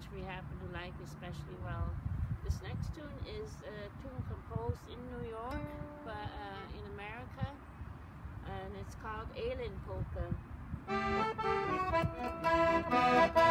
which we happen to like especially well. This next tune is a tune composed in New York, but in America, and it's called Ellin Polkka.